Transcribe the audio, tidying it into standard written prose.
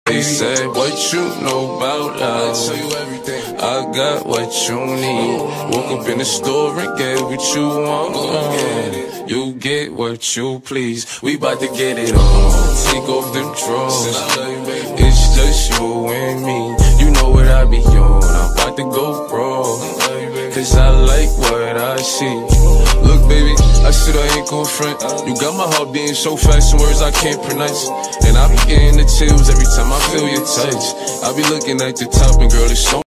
They said, what you know about love? I'll tell you everything. I got what you need. Woke up in the store and get what you want. You get what you please. We bout to get it on. Take off them drawers. It's just you and me. You know what I be on. I'm about to go raw, cause I like what I see. Look, baby, I said I ain't gon' front. You got my heart beating so fast, some words I can't pronounce. And I be getting the chills every time I feel your touch. I be looking at the top and girl, it's so